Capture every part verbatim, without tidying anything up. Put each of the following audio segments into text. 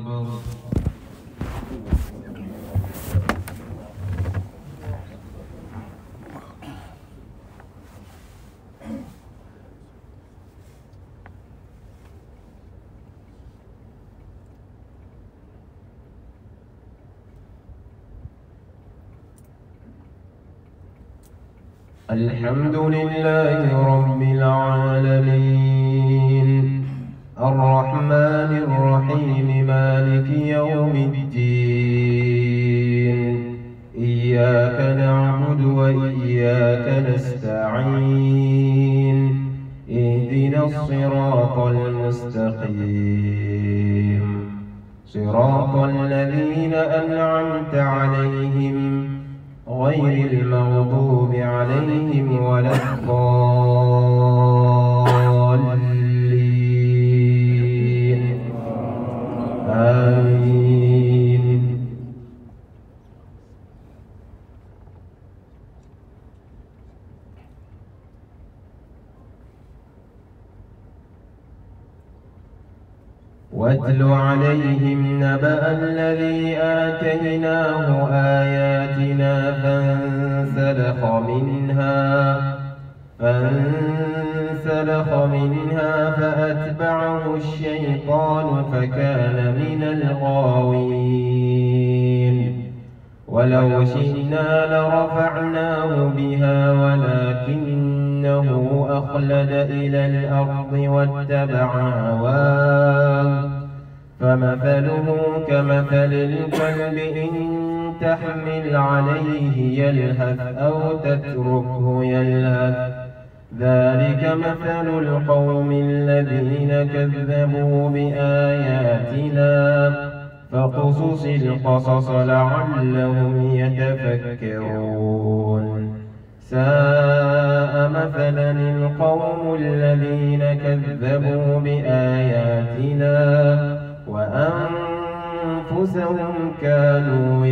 الحمد لله رب العالمين الرحمن الرحيم مالك يوم الدين إياك نعبد وإياك نستعين اهدنا الصراط المستقيم صراط الذين أنعمت عليهم غير المغضوب عليهم ولا الضالين آمين. واتل عليهم نبأ الذي آتيناه آياتنا فانسلخ منها فانسلخ منها فأتبعه الشيطان فكان من الغاوين ولو شئنا لرفعناه بها ولكنه أخلد إلى الأرض واتبع هواه فمثله كمثل الكلب إن تحمل عليه يلهث أو تتركه يلهث ذلك مثل القوم الذين كذبوا بآياتنا فاقصص القصص لعلهم يتفكرون ساء مثلا القوم الذين كذبوا بآياتنا وأنفسهم كانوا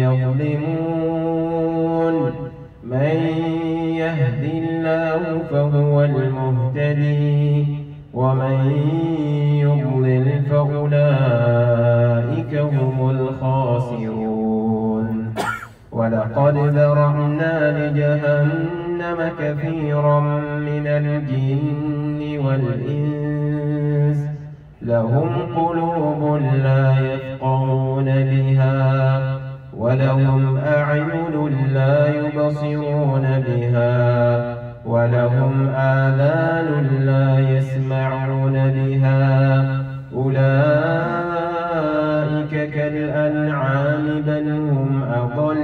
يظلمون من يهد الله فهو المهتدي ومن يضلل فأولئك هم الخاسرون ولقد ذرأنا لجهنم كثيرا من الجن والإنس لهم قلوب لا يفقهون بها ولهم أعين لا يبصرون بها ولهم آذان لا يسمعون بها أولئك كالأنعام بل هم أضل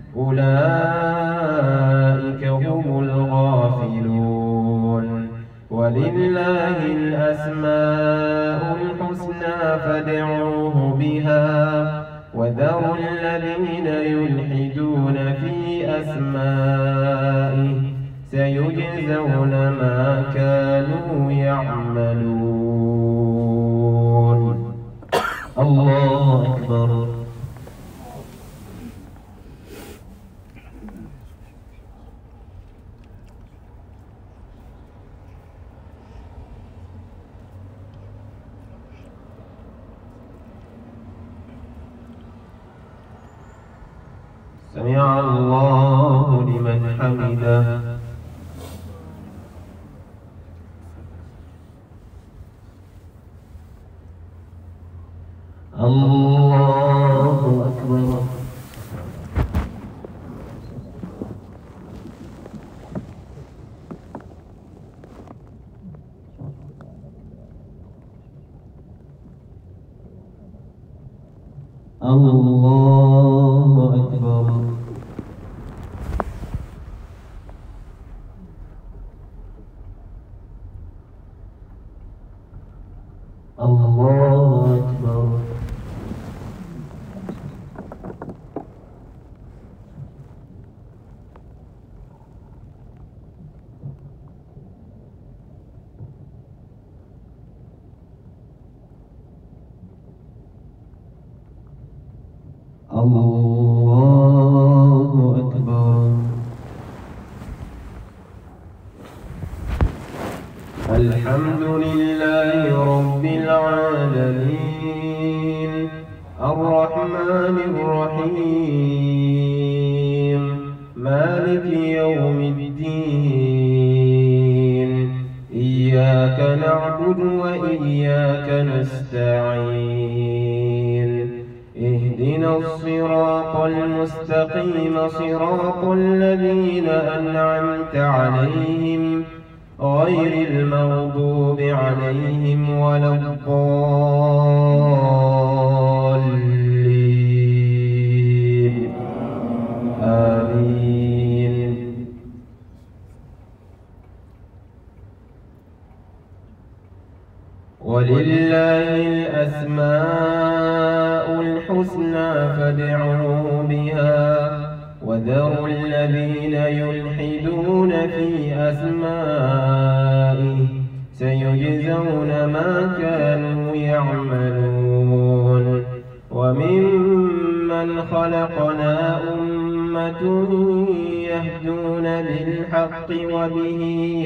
أولئك هم الغافلون ولله الأسماء الحسنى فادعوه بها وذروا الذين يلحدون في أسمائه سيجزون ما كانوا يعملون. الله أكبر. سمع الله لمن حمده. الله أكبر. الله أكبر. الله أكبر. الرحمن الرحيم مالك يوم الدين إياك نعبد وإياك نستعين اهدنا الصراط المستقيم صراط الذين أنعمت عليهم غير المغضوب عليهم ولا الضالين آمين. ولله الأسماء الحسنى فادعوه بها وذروا الذين يلحدون في أسمائه سيجزون ما كانوا يعملون. وممن خلقنا أمة يهدون بالحق وبه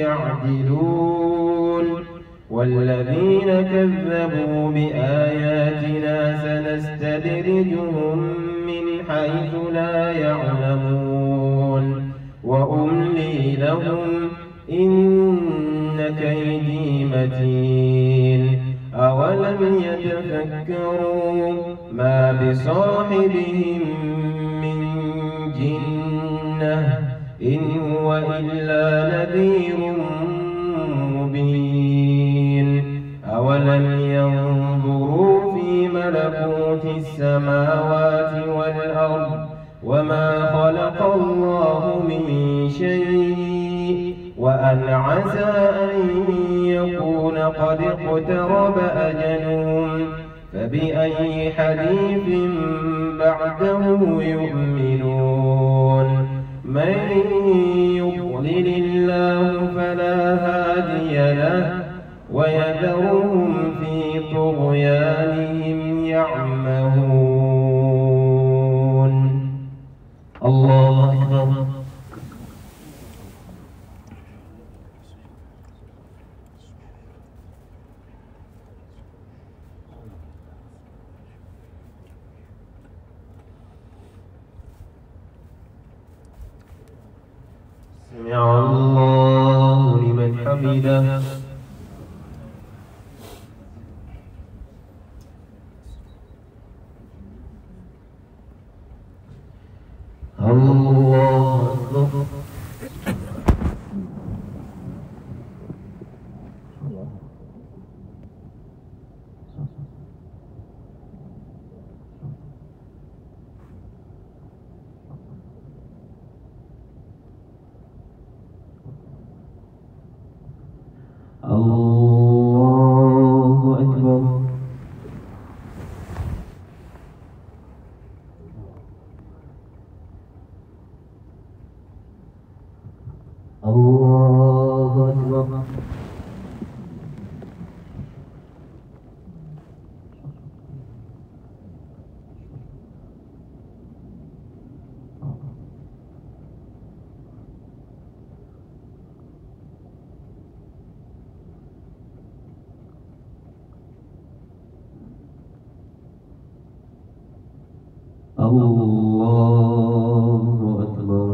يعدلون والذين كذبوا بآياتنا سنستدرجهم من حيث لا يعلمون وأملي لهم إن كيدي متين. أولم يتفكروا ما بصاحبهم من جنة إن هو إلا نذير مبين. أولم ينظروا في ملكوت السماوات والأرض وما خلق الله من شيء وأن عسى أن يكون قد اقترب أجلهم فبأي حديث بعده يؤمنون. من يضلل الله فلا هادي له ويذرهم في طغيانهم يعمهون. الله أكبر. سمع الله لمن حمده. الله أكبر. الله أكبر. الله أكبر. الله أكبر.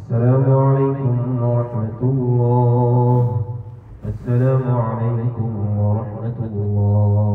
السلام عليكم ورحمة الله. السلام عليكم ورحمة الله.